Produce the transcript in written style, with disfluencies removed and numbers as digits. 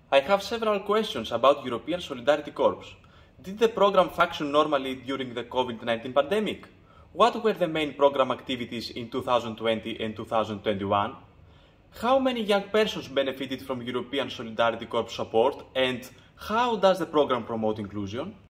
I have several questions about European Solidarity Corps. Did the program function normally during the COVID-19 pandemic? What were the main program activities in 2020 and 2021? How many young persons benefited from European Solidarity Corps support, and how does the program promote inclusion?